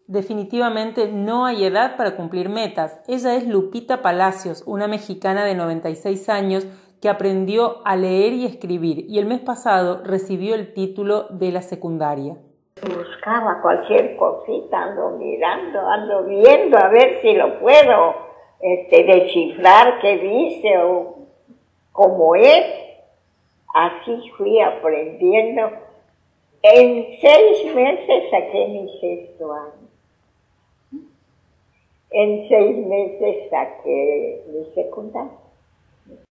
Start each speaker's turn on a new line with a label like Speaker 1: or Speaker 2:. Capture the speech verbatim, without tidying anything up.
Speaker 1: Definitivamente no hay edad para cumplir metas. Ella es Lupita Palacios, una mexicana de noventa y seis años que aprendió a leer y escribir y el mes pasado recibió el título de la secundaria.
Speaker 2: Buscaba cualquier cosita, ando mirando, ando viendo a ver si lo puedo este, descifrar, qué dice o cómo es. Así fui aprendiendo. En seis meses saqué mi sexto año. En seis meses saqué mi secundaria.